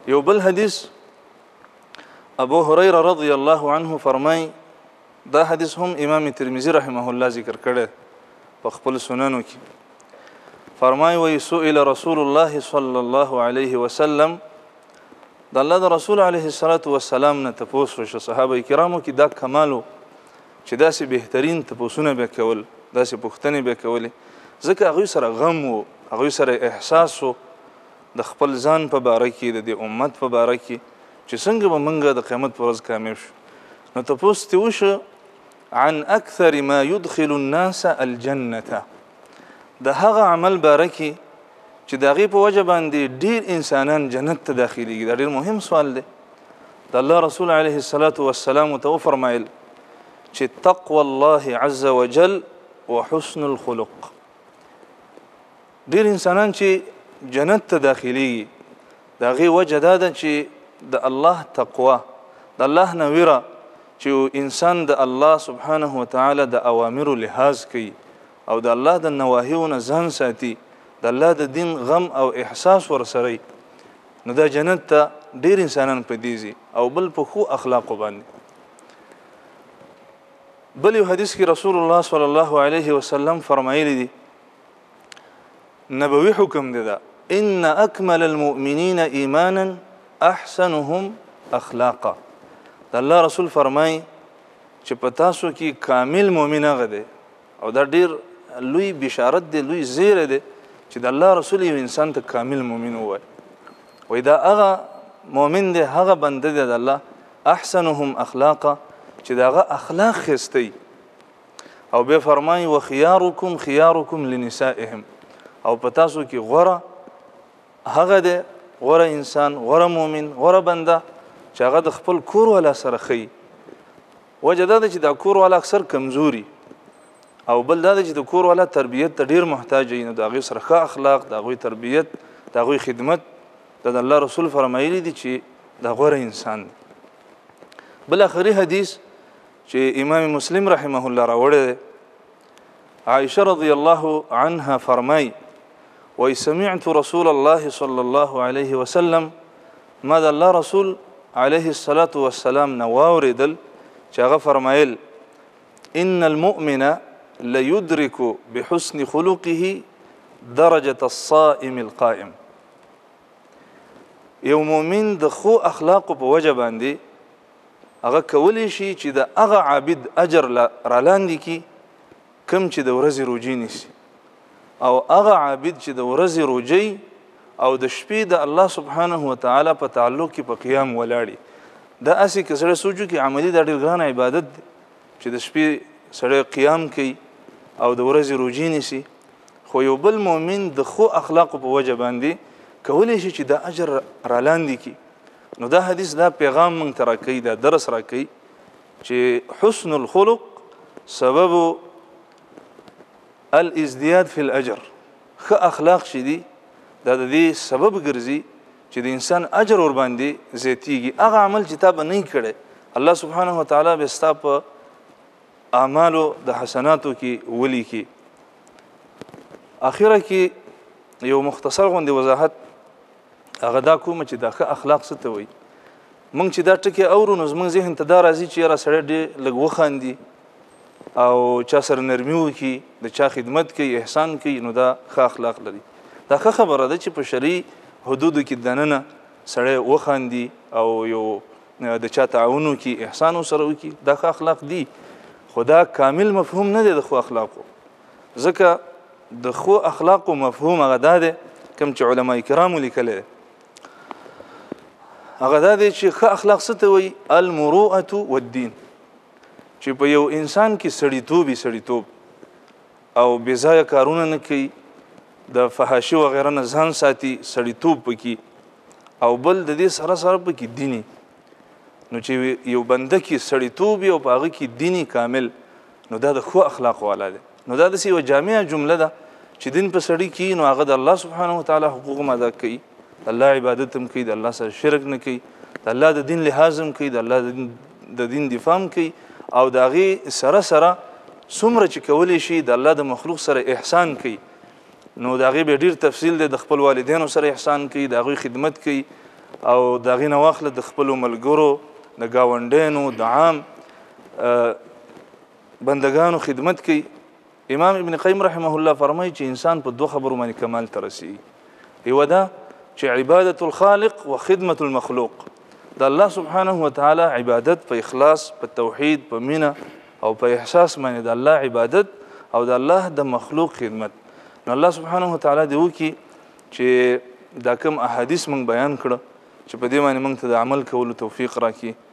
یو بل حدیث ابو هريره رضی الله عنه فرمای، دا حدیث هم امام ترمذی رحمه الله ذکر کړی په خپل سننو کې. فرمای وی سئل رسول الله صلی الله علیه وسلم، د الله د رسول علیه السلام نه تپوس وشو صحابه کرامو کې دا کمالو چې داسې بهترین تپوسونه به کول، داسې پوښتنې به کولې، ځکه هغوی سره غم و، هغوی سره احساس و د خپل ځان په باره کې، د دې امت په باره کې چې څنګه به موږ د قیامت په ورځ کامیاب شو. نو تپوس ترې وشو عن اکثر ما يدخل الناس الجنة، د هغه عمل باره کې چې د هغې په وجه باندې ډېر انسانان جنت ته داخلېږي. دا ډېر مهم سوال دی. د الله رسول علیه السلام ته وفرمایل چې تقوى الله عز وجل وحسن الخلق. ډېر انسانان چې جنت ته داخلېږي د هغې وجه دا ده چې د الله تقوا، د الله نه ویره، چې انسان د الله سبحانه وتعالی د اوامرو لحاظ کوي او د الله د نواهیو نه ځان ساتي، د الله د دین غم او احساس ورسره، نو دا جنت ته ډېر انسانان پدې ځي. او بل په ښو اخلاقو باندې. بل یو حدیث کې رسول الله صلی الله علیه وسلم فرمایلی دي، نبوي حکم دی دا، ان اکمل المؤمنین ایمانا احسنهم اخلاقا. د الله رسول فرمای چې په تاسو کې کامل مؤمن هغه دی، او دا ډېر لوی بشارت دی، لوی زیری دی چې د الله رسول یو انسان ته کامل مؤمن ووایي. وایي دا هغه مؤمن دی، هغه بنده دی د الله احسنهم اخلاقا چې د هغه اخلاق ښایسته. او بیا فرمایي وخیارکم خیارکم لنسائهم، او په تاسو کې غوره هغه دی، غوره انسان، غوره مؤمن، غوره بنده چې هغه د خپل کور والا سره ښیي. وجه دا ده چې دا کور والا اکثر کمزوري، او بل دا ده چې د کور والا تربیت ته ډېر محتاج وي، نو د هغوی سره ښه اخلاق، د هغوی تربیت، د هغوی خدمت د الله رسول فرمایلی دي چې دا غوره انسان دی. بل آخري حدیث چې امام مسلم رحمه الله راوړی دی، عائشه رضی الله عنها فرمای وی سمعت رسول الله صلی الله علیه وسلم، ما د الله رسول علیه السلام نه واورېدل چې هغه فرمایل ان المؤمن لیدرک بحسن خلقه درجة الصائم القائم. یو مؤمن د خو اخلاقو په وجه باندې هغه کولی شي چې د هغه عابد اجر را لاندې کي کم چې د ورځې روجې نیسي، او هغه عابد چې د ورځې روجې او د شپې د الله سبحانه وتعالی په تعلق کې په قیام ولاړي. دا هسې که سړی سوچو کې عملي دا ډېر ګران عبادت دی چې د شپې سړی قیام کوي او د ورځې روجې نیسي، خو یو بل مؤمن د ښو اخلاقو په وجه باندې کولی شي چې دا اجر را لاندې کي. نو دا حدیث دا پیغام موږ ته راکوي، دا درس راکوي چې حسن الخلق سبب الازدیاد فی الاجر. ښه اخلاق چې دي دا د دې سبب ګرځي چې د انسان اجر ور باندې زیاتیږي. هغه عمل چې تا به نه کړی، الله سبحانه وتعالی به ستا په اعمالو د حسناتو کې ولیکي. اخره کې یو مختصر غوندې وضاحت هغه دا کومه چې دا ښه اخلاق څه ته وایي. موږ چې دا ټکي اورو نو زموږ ذهن ته دا راځي چې یاره سړی ډېر لږ وخاندي او چا سره نرمي وکړي، د چا خدمت کوي، احسان کوي، نو دا ښه اخلاق لري. دا ښه خبره ده چې په شرعي حدودو کې دننه سړی وخاندي او یو د چا تعاون وکړي، احسان ورسره وکړي، دا ښه اخلاق دي. خو دا کامل مفهوم نه دی د ښو اخلاقو، ځکه د ښو اخلاقو مفهوم هغه دا دی کوم چې علما کرامو لیکلی دی، هغه دا دی چې ښه اخلاق څه ته وایي؟ المروءة والدین، چې په یو انسان کې سړیتوب او بېځایه کارونه نه کوي، د فحاشي وغیره نه ځان ساتي، سړیتوب پکې، او بل د دې سره پکې دیني. نو چې یو بنده کې سړیتوب او په هغه کې دیني کامل، نو دا د ښو اخلاقو والا دی. نو دا داسې یوه جامعه جمله ده چې دین په سړي کې نو هغه د الله سبحانه وتعالی حقوق هم ادا کوي، د الله عبادت هم کوي، د الله سره شرک نه کوي، د الله د دین لحاظ هم کوي، د الله د دین دفاع هم کوي، او د هغې سره څومره چې کولی شي د الله د مخلوق سره احسان کوي. نو د هغې به ډېر تفصیل دی، د خپل والدینو سره احسان کوي، د هغوی خدمت کوي، او د هغې نه واخله د خپلو ملګرو د ګاونډیانو د عام بندګانو خدمت کوي. امام ابن قیم رحمه الله فرمایي چې انسان په دوه خبرو باندې کمال ته رسېږي. یوه دا چې عبادت الخالق و خدمت المخلوق، د الله سبحانه وتعالی عبادت په اخلاص، په توحید، په مینه او په احساس باندې د الله عبادت او د الله د مخلوق خدمت. نو الله سبحانه وتعالی دې وکړي چې دا کوم احادیث موږ بیان کړه چې په دې باندې موږ ته د عمل کولو توفیق راکړي.